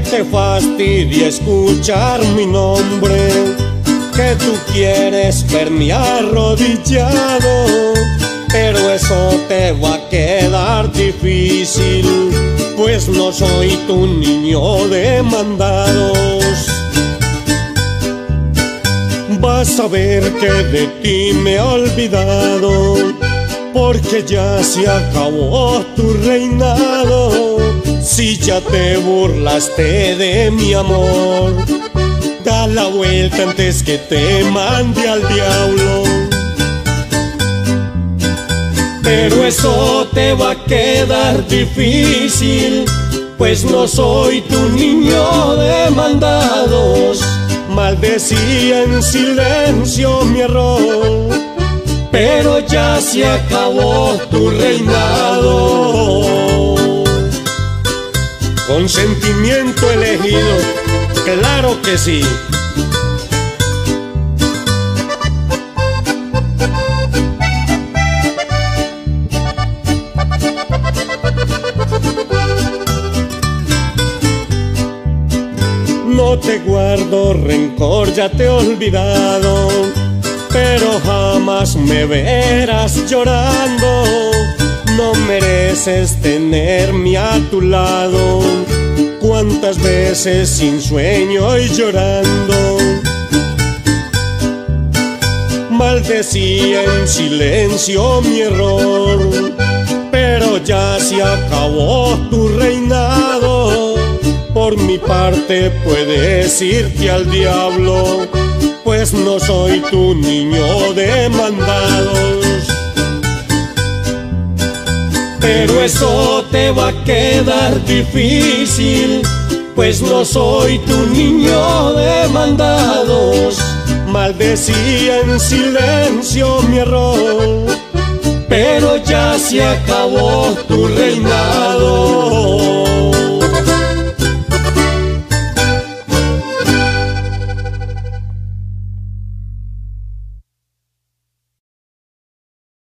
te fastidia escuchar mi nombre, que tú quieres verme arrodillado, pero eso te va a quedar difícil, pues no soy tu niño de mandados. Vas a ver que de ti me he olvidado, porque ya se acabó tu reinado. Si ya te burlaste de mi amor, da la vuelta antes que te mande al diablo. Pero eso te va a quedar difícil, pues no soy tu niño de mandados. Maldecía en silencio mi error, pero ya se acabó tu reinado. Consentimiento elegido, claro que sí. No te guardo rencor, ya te he olvidado, pero jamás me verás llorando. No mereces tenerme a tu lado, cuántas veces sin sueño y llorando. Maldecía en silencio mi error, pero ya se acabó tu reinado. Por mi parte puedes irte al diablo, pues no soy tu niño de mandados. Pero eso te va a quedar difícil, pues no soy tu niño de mandados. Maldecía en silencio mi error, pero ya se acabó tu reinado.